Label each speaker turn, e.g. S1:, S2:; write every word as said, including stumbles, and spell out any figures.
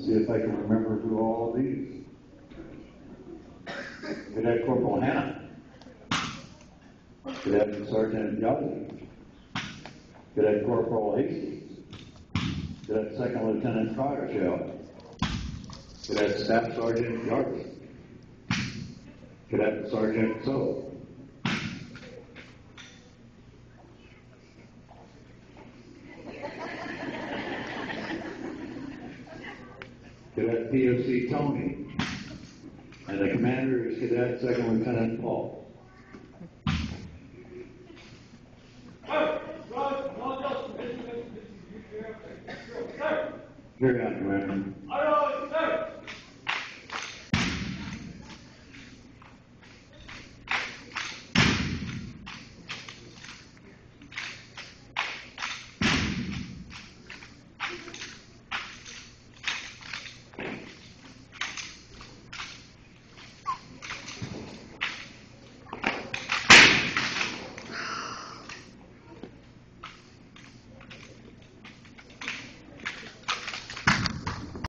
S1: see if I can remember who all of these. Cadet Corporal Hannah. Cadet Sergeant Yardley. Cadet Corporal Hastings. Cadet Second Lieutenant Cottershell. Cadet Staff Sergeant Yardley. Cadet Sergeant So. Cadet P O C Tony. And the commander is Cadet Second Lieutenant Paul. Carry on, Commander.